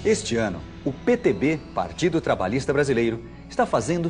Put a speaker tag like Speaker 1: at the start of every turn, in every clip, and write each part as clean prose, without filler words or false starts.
Speaker 1: Este ano, o PTB, Partido Trabalhista Brasileiro, está fazendo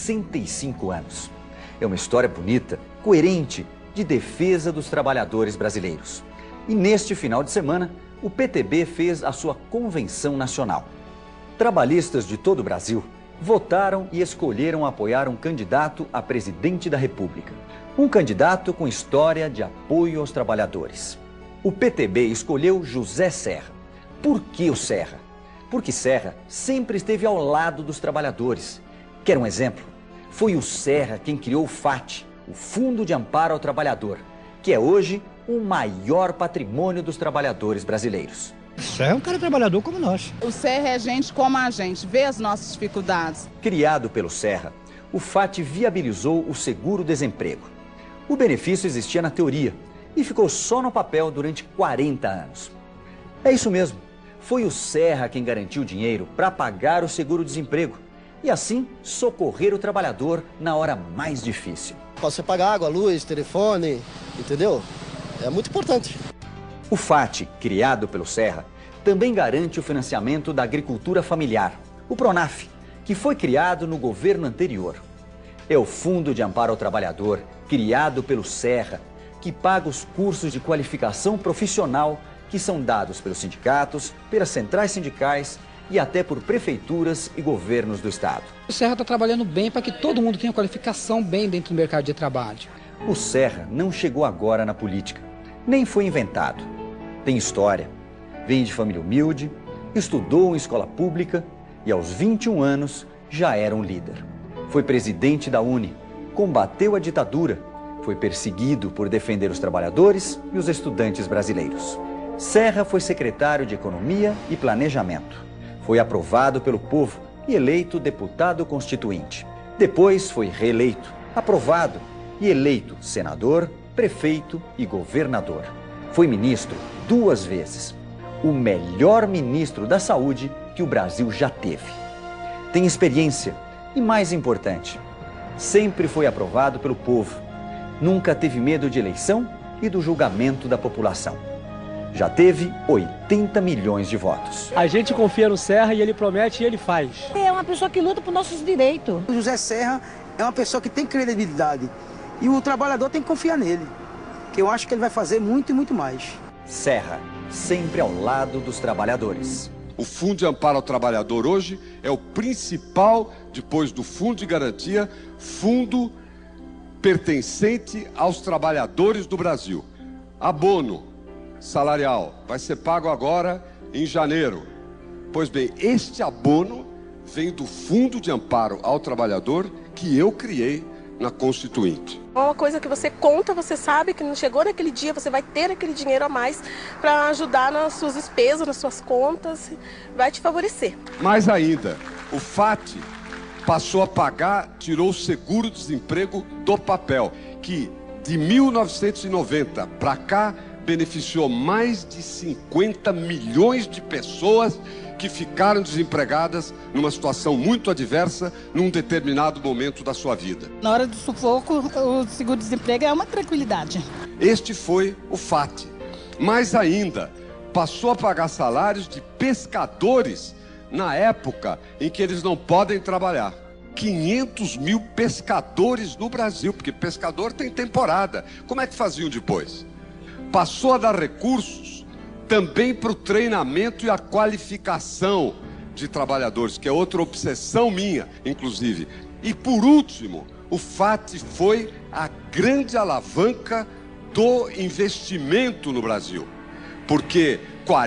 Speaker 1: 65 anos. É uma história bonita, coerente, de defesa dos trabalhadores brasileiros. E neste final de semana, o PTB fez a sua convenção nacional. Trabalhistas de todo o Brasil votaram e escolheram apoiar um candidato a presidente da República. Um candidato com história de apoio aos trabalhadores. O PTB escolheu José Serra. Por que o Serra? Porque Serra sempre esteve ao lado dos trabalhadores. Quer um exemplo? Foi o Serra quem criou o FAT, o Fundo de Amparo ao Trabalhador, que é hoje o maior patrimônio dos trabalhadores brasileiros.
Speaker 2: O Serra é um cara trabalhador como nós.
Speaker 3: O Serra é gente como a gente, vê as nossas dificuldades.
Speaker 1: Criado pelo Serra, o FAT viabilizou o seguro-desemprego. O benefício existia na teoria e ficou só no papel durante 40 anos. É isso mesmo, foi o Serra quem garantiu o dinheiro para pagar o seguro-desemprego e assim socorrer o trabalhador na hora mais difícil.
Speaker 4: Você pagar água, luz, telefone, entendeu? É muito importante.
Speaker 1: O FAT, criado pelo Serra, também garante o financiamento da agricultura familiar, o PRONAF, que foi criado no governo anterior. É o Fundo de Amparo ao Trabalhador, criado pelo Serra, que paga os cursos de qualificação profissional que são dados pelos sindicatos, pelas centrais sindicais e até por prefeituras e governos do estado.
Speaker 5: O Serra está trabalhando bem para que todo mundo tenha qualificação bem dentro do mercado de trabalho.
Speaker 1: O Serra não chegou agora na política, nem foi inventado. Tem história, vem de família humilde, estudou em escola pública e aos 21 anos já era um líder. Foi presidente da UNE, combateu a ditadura, foi perseguido por defender os trabalhadores e os estudantes brasileiros. Serra foi secretário de Economia e Planejamento. Foi aprovado pelo povo e eleito deputado constituinte. Depois foi reeleito, aprovado e eleito senador, prefeito e governador. Foi ministro 2 vezes. O melhor ministro da saúde que o Brasil já teve. Tem experiência e, mais importante, sempre foi aprovado pelo povo. Nunca teve medo de eleição e do julgamento da população. Já teve 80 milhões de votos.
Speaker 6: A gente confia no Serra e ele promete e ele faz.
Speaker 7: É uma pessoa que luta por nossos direitos.
Speaker 8: O José Serra é uma pessoa que tem credibilidade e o trabalhador tem que confiar nele, que eu acho que ele vai fazer muito e muito mais.
Speaker 1: Serra, sempre ao lado dos trabalhadores.
Speaker 9: O Fundo de Amparo ao Trabalhador hoje é o principal, depois do Fundo de Garantia, fundo pertencente aos trabalhadores do Brasil. Abono salarial vai ser pago agora em janeiro. Pois bem, este abono vem do Fundo de Amparo ao Trabalhador que eu criei na Constituinte.
Speaker 10: É uma coisa que você conta, você sabe que não chegou naquele dia, você vai ter aquele dinheiro a mais para ajudar nas suas despesas, nas suas contas, vai te favorecer.
Speaker 9: Mais ainda, o FAT passou a pagar, tirou o seguro-desemprego do papel, que de 1990 para cá beneficiou mais de 50 milhões de pessoas que ficaram desempregadas numa situação muito adversa num determinado momento da sua vida.
Speaker 7: Na hora do sufoco, o seguro-desemprego é uma tranquilidade.
Speaker 9: Este foi o FAT. Mais ainda, passou a pagar salários de pescadores na época em que eles não podem trabalhar. 500 mil pescadores no Brasil, porque pescador tem temporada. Como é que faziam depois? Passou a dar recursos também para o treinamento e a qualificação de trabalhadores, que é outra obsessão minha, inclusive. E por último, o FAT foi a grande alavanca do investimento no Brasil, porque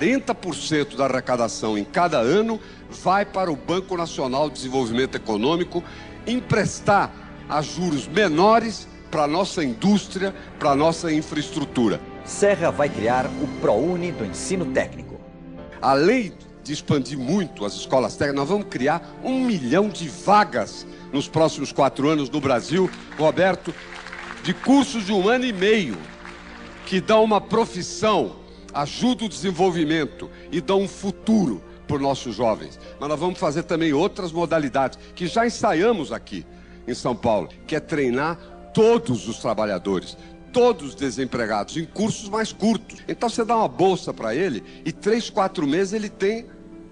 Speaker 9: 40% da arrecadação em cada ano vai para o Banco Nacional de Desenvolvimento Econômico emprestar a juros menores para a nossa indústria, para a nossa infraestrutura.
Speaker 1: Serra vai criar o ProUni do ensino técnico.
Speaker 9: Além de expandir muito as escolas técnicas, nós vamos criar 1 milhão de vagas nos próximos 4 anos no Brasil, Roberto, de cursos de 1 ano e meio, que dão uma profissão, ajudam o desenvolvimento e dão um futuro para os nossos jovens. Mas nós vamos fazer também outras modalidades, que já ensaiamos aqui em São Paulo, que é treinar todos os trabalhadores, todos desempregados, em cursos mais curtos. Então você dá uma bolsa para ele e 3, 4 meses ele tem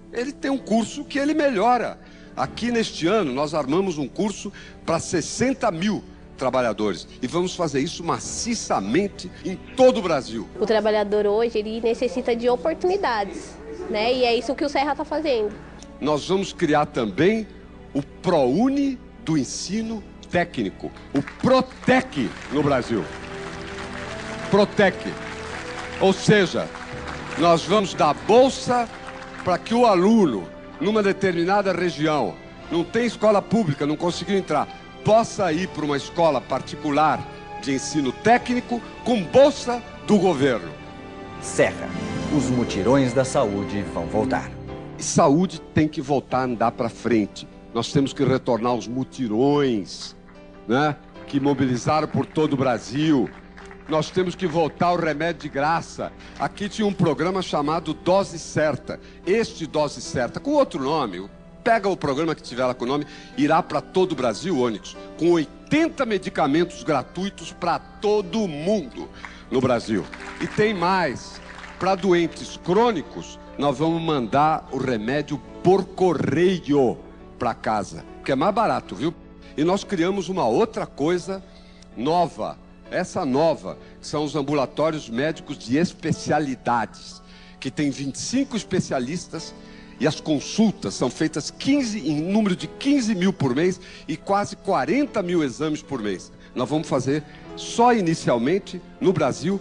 Speaker 9: ele tem um curso que ele melhora. Aqui neste ano nós armamos um curso para 60 mil trabalhadores e vamos fazer isso maciçamente em todo o Brasil.
Speaker 10: O trabalhador hoje ele necessita de oportunidades, né? E é isso que o Serra está fazendo.
Speaker 9: Nós vamos criar também o ProUni do ensino técnico, o Protec no Brasil. Protec, ou seja, nós vamos dar bolsa para que o aluno, numa determinada região, não tem escola pública, não conseguiu entrar, possa ir para uma escola particular de ensino técnico com bolsa do governo.
Speaker 1: Serra, os mutirões da saúde vão voltar.
Speaker 9: E saúde tem que voltar a andar para frente. Nós temos que retornar aos mutirões, né, que mobilizaram por todo o Brasil. Nós temos que voltar ao remédio de graça. Aqui tinha um programa chamado Dose Certa. Este Dose Certa, com outro nome, pega o programa que tiver lá com o nome, irá para todo o Brasil, Onyx, com 80 medicamentos gratuitos para todo mundo no Brasil. E tem mais, para doentes crônicos, nós vamos mandar o remédio por correio para casa, que é mais barato, viu? E nós criamos uma outra coisa nova. Essa nova, são os ambulatórios médicos de especialidades, que tem 25 especialistas e as consultas são feitas em número de 15 mil por mês e quase 40 mil exames por mês. Nós vamos fazer, só inicialmente, no Brasil,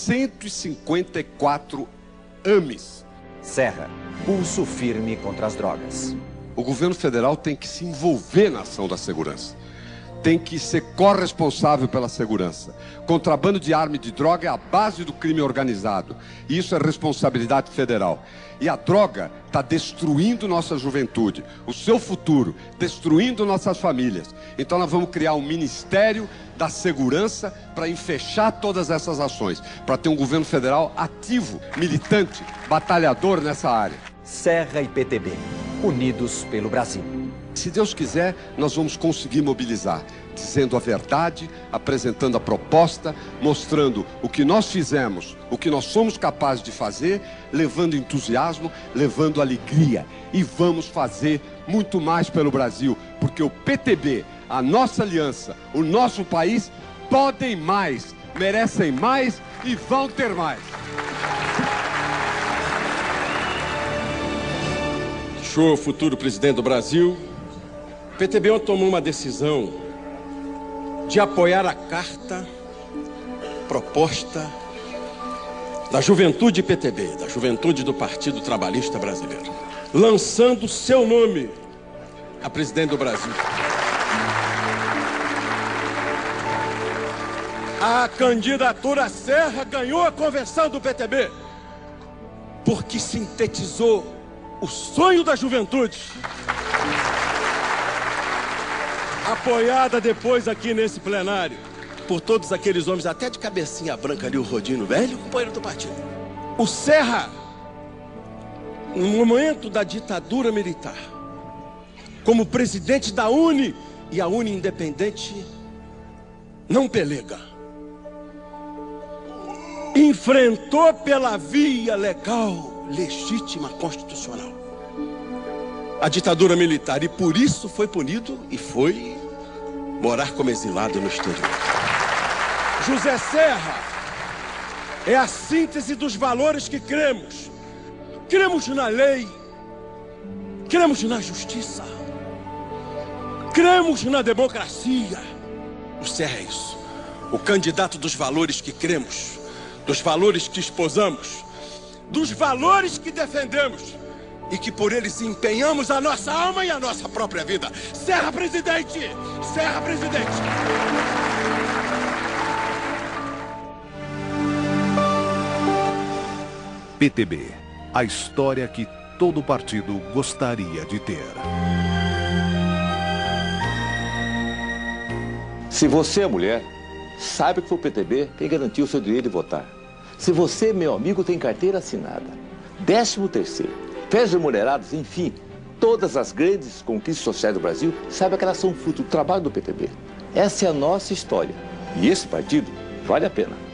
Speaker 9: 154 AMEs.
Speaker 1: Serra, pulso firme contra as drogas.
Speaker 9: O governo federal tem que se envolver na ação da segurança. Tem que ser corresponsável pela segurança. Contrabando de arma e de droga é a base do crime organizado. E isso é responsabilidade federal. E a droga está destruindo nossa juventude, o seu futuro, destruindo nossas famílias. Então nós vamos criar um Ministério da Segurança para enfechar todas essas ações, para ter um governo federal ativo, militante, batalhador nessa área.
Speaker 1: Serra e PTB, unidos pelo Brasil.
Speaker 9: Se Deus quiser, nós vamos conseguir mobilizar, dizendo a verdade, apresentando a proposta, mostrando o que nós fizemos, o que nós somos capazes de fazer, levando entusiasmo, levando alegria. E vamos fazer muito mais pelo Brasil, porque o PTB, a nossa aliança, o nosso país, podem mais, merecem mais e vão ter mais.
Speaker 11: Senhor futuro presidente do Brasil, o PTB tomou uma decisão de apoiar a carta proposta da juventude PTB, da juventude do Partido Trabalhista Brasileiro, lançando seu nome a presidente do Brasil. A candidatura Serra ganhou a convenção do PTB porque sintetizou o sonho da juventude, apoiada depois aqui nesse plenário por todos aqueles homens, até de cabecinha branca ali, o Rodinho Velho, companheiro do partido. O Serra, no momento da ditadura militar, como presidente da UNE, e a UNE independente não pelega, enfrentou pela via legal, legítima, constitucional, a ditadura militar, e por isso foi punido e foi morar como exilado no exterior. José Serra é a síntese dos valores que cremos. Cremos na lei, cremos na justiça, cremos na democracia. O Serra é isso, o candidato dos valores que cremos, dos valores que esposamos, dos valores que defendemos e que por eles empenhamos a nossa alma e a nossa própria vida. Serra, presidente! Serra, presidente!
Speaker 12: PTB, a história que todo partido gostaria de ter.
Speaker 13: Se você é mulher, saiba que foi o PTB quem garantiu o seu direito de votar. Se você, meu amigo, tem carteira assinada, 13º, férias remuneradas, enfim, todas as grandes conquistas sociais do Brasil, saiba que elas são fruto do trabalho do PTB. Essa é a nossa história. E esse partido vale a pena.